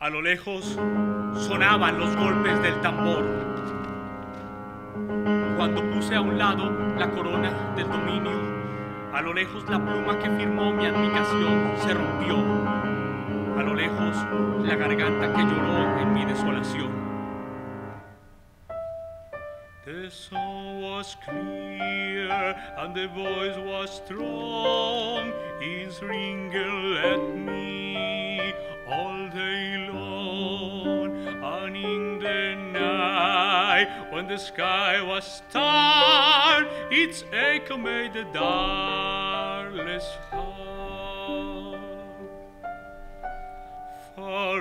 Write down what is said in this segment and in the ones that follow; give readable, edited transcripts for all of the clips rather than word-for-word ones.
A lo lejos sonaban los golpes del tambor. Cuando puse a un lado la corona del dominio, a lo lejos la pluma que firmó mi abdicación se rompió. A lo lejos la garganta que lloró en mi desolación. The song was clear and the voice was strong. Its ringer led me all day long, and in the night when the sky was starred, its echo made the darkness heart. Far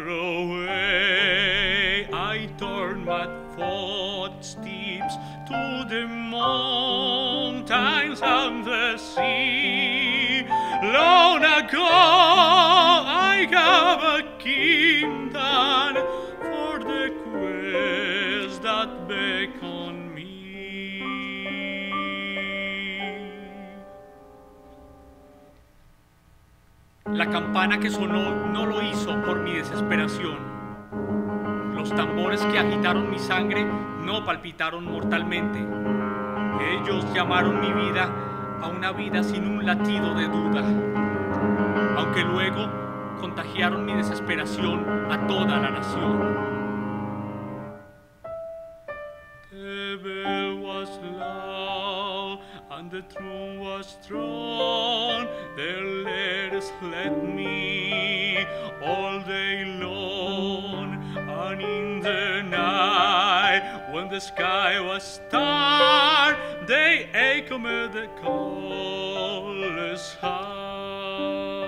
away I turned my footsteps to the mountains and the sea. Long ago I have a kingdom for the quest that beckon me. La campana que sonó no lo hizo por mi desesperación. Los tambores que agitaron mi sangre no palpitaron mortalmente. Ellos llamaron mi vida a una vida sin un latido de duda, aunque luego contagiaron mi desesperación a toda la nación. The bell was loud and the drum was strong. Their letters led me all day long, and in the night when the sky was dark, they echoed the callous heart.